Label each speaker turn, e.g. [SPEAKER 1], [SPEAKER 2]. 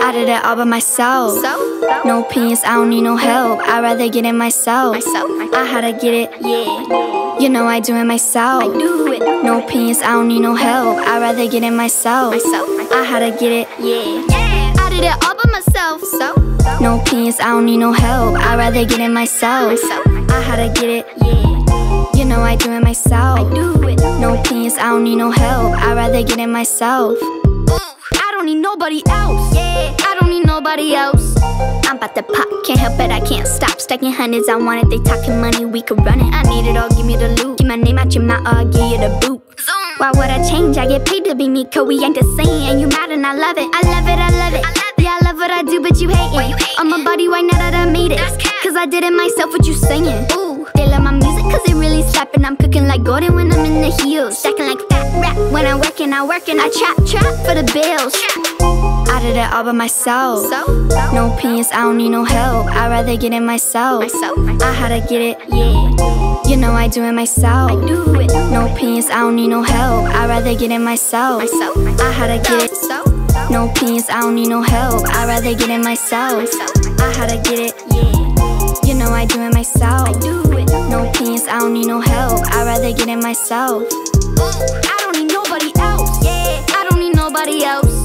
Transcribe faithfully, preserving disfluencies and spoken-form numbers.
[SPEAKER 1] I did it all by myself. No opinions, I don't need no help. I'd rather get it myself. I had to get it, yeah. You know I do it myself. No opinions, I don't need no help. I'd rather get it myself. I had to get it, yeah. I did it all by myself. No opinions, I don't need no help. I'd rather get it myself. I had to get it, yeah. You know I do it myself. No opinions, I don't need no help. I'd rather get it myself. I don't need nobody else. Yeah, I don't need nobody else. I'm about to pop, can't help it, I can't stop. Stacking hundreds, I want it, they talking money, we could run it. I need it all, give me the loot. Keep my name out your mouth, I'll give you the boot. Why would I change? I get paid to be me, cause we ain't the same. And you mad and I love it, I love it, I love it. Yeah, I love what I do, but you hating. On my body right now that I made it, cause I did it myself, what you saying? Ooh, they love my music cause it really slapping. I'm cooking like Gordon when I'm in the heels. Stacking like fat rap, when I'm working, I work and I trap, trap for the bills. I did it all by myself. No opinions, I don't need no help. I'd rather get it myself. I had to get it, yeah. You know I do it myself. No opinions, I don't need no help. I'd rather get it myself. I had to get it. No opinions, I don't need no help. I'd rather get it myself. I had to get it, yeah. You know I do it myself. No opinions, I don't need no help. I'd rather get it myself. I don't need nobody else. Yeah, I don't need nobody else.